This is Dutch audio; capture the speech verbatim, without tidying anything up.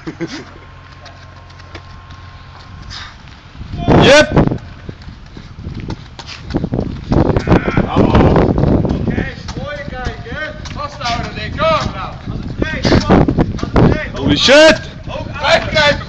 Yep! Oké, mooie kijken. Vasthouden, denk ik. Kom nou. Als het breekt, kom. Als het breekt. Holy shit! Ook uitkijken.